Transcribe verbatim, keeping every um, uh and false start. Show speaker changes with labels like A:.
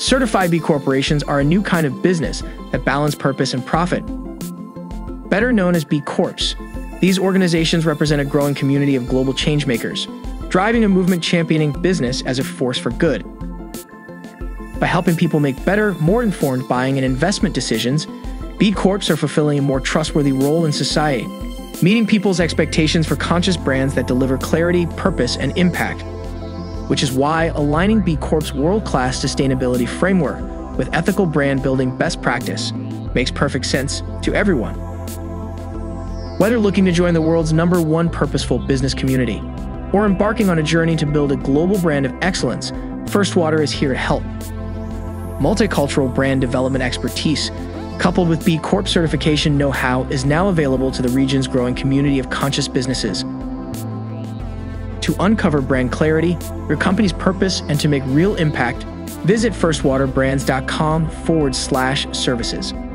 A: Certified B Corporations are a new kind of business that balance purpose and profit. Better known as B Corps, these organizations represent a growing community of global changemakers, driving a movement championing business as a force for good. By helping people make better, more informed buying and investment decisions, B Corps are fulfilling a more trustworthy role in society, meeting people's expectations for conscious brands that deliver clarity, purpose, and impact, which is why aligning B Corp's world-class sustainability framework with ethical brand building best practice makes perfect sense to everyone. Whether looking to join the world's number one purposeful business community or embarking on a journey to build a global brand of excellence, First Water is here to help. Multicultural brand development expertise, coupled with B Corp certification know-how, is now available to the region's growing community of conscious businesses. To uncover brand clarity, your company's purpose, and to make real impact, visit firstwaterbrands dot com forward slash services.